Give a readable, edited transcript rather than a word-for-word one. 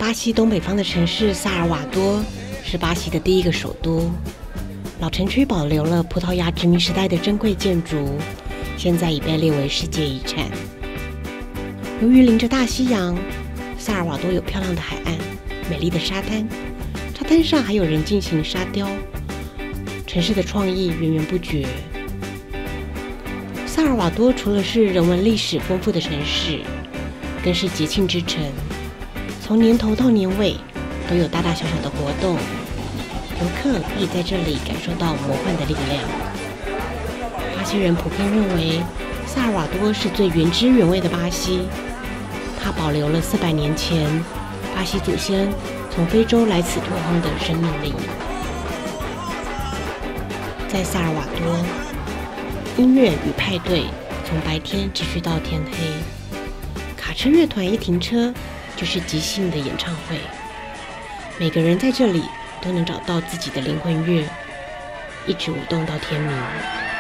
巴西东北方的城市萨尔瓦多是巴西的第一个首都。老城区保留了葡萄牙殖民时代的珍贵建筑，现在已被列为世界遗产。由于临着大西洋，萨尔瓦多有漂亮的海岸、美丽的沙滩，沙滩上还有人进行沙雕。城市的创意源源不绝。萨尔瓦多除了是人文历史丰富的城市，更是节庆之城。从年头到年尾，都有大大小小的活动，游客可以在这里感受到魔幻的力量。巴西人普遍认为，萨尔瓦多是最原汁原味的巴西，它保留了400年前巴西祖先从非洲来此拓荒的生命力。在萨尔瓦多，音乐与派对从白天持续到天黑，卡车乐团一停车就是即兴的演唱会，每个人在这里都能找到自己的灵魂乐，一直舞动到天明。